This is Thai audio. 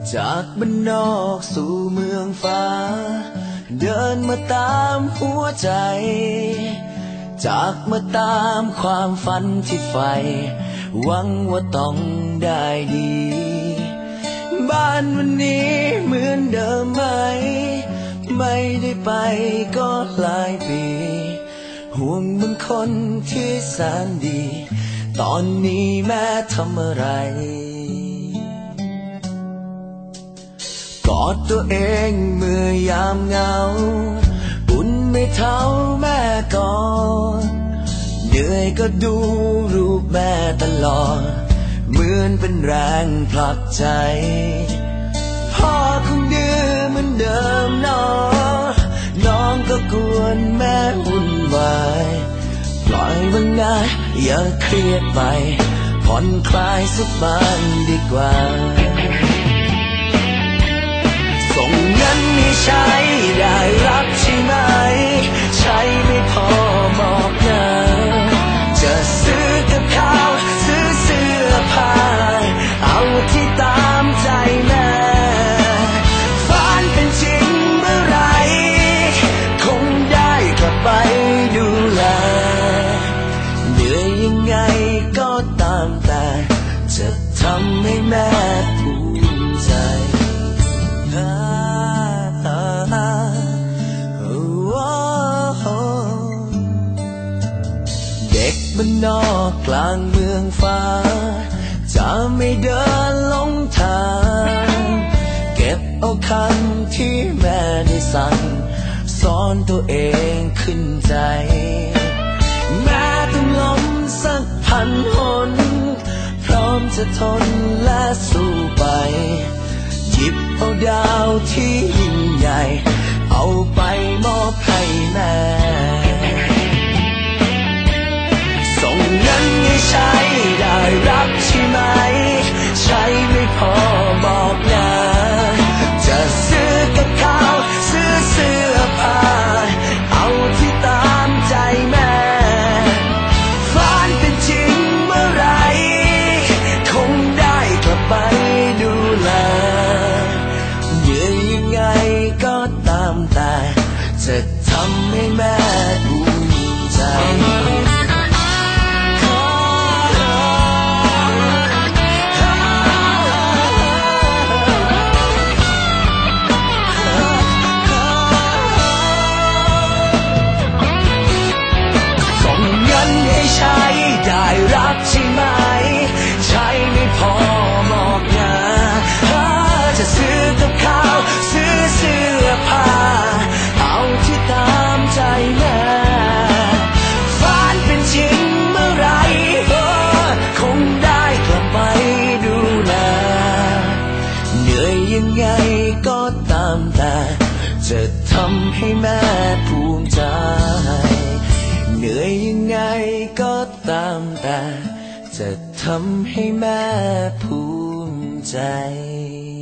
จากบ้านนอกสู่เมืองฟ้าเดินมาตามหัวใจจากมาตามความฝันที่ใฝ่หวังว่าต้องได้ดีบ้านวันนี้เหมือนเดิมไหมไม่ได้ไปก็หลายปีห่วงบางคนที่แสนดีตอนนี้แม่ทำอะไรกอดตัวเองเมื่อยามเหงาอุ่นไม่เท่าแม่ก่อนเหนื่อยก็ดูรูปแม่ตลอดเหมือนเป็นแรงผลักใจพ่อคงดื้อเหมือนเดิมน้องก็กวนแม่วุ่นวายปล่อยมันง่ายอย่าเครียดไปผ่อนคลายสักบ้างดีกว่าส่งเงินให้ใช้ได้รับใช่ไหมใช้ไม่พอบอกนะจะซื้อกับข้าวซื้อเสื้อผ้าเอาที่ตามใจแม่ฝันเป็นจริงเมื่อไรคงได้กลับไปดูแลเหนื่อยยังไงก็ตามแต่จะทำให้แม่ภูมิใจเด็กบ้านนอกกลางเมืองฟ้าจะไม่เดินหลงทางเก็บเอาคำที่แม่ได้สั่งสอนตัวเองขึ้นใจแม้ต้องล้มสักพันหนพร้อมจะทนและสู้ไปหยิบเอาดาวที่ยิ่งใหญ่เอาไปมอบให้แม่ส่งเงินให้ใช้ได้รับใช่ไหมใช้ไม่พอบอกนะจะซื้อกับข้าวซื้อเสื้อผ้าเอาที่ตามใจแม่ฝันเป็นจริงเมื่อไรคงได้กลับไปดูแลเหนื่อยยังไงก็ตามแต่จะทำให้แม่ภูมิใจใช้ได้รับใช่ไหมใช้ไม่พอบอกนะจะซื้อกับข้าวซื้อเสื้อผ้าเอาที่ตามใจแม่ฝันเป็นจริงเมื่อไรคงได้กลับไปดูแลเหนื่อยยังไงก็ตามแต่จะทำให้แม่ภูมิใจเหนื่อยยังไงก็ตามแต่จะทำให้แม่ภูมิใจ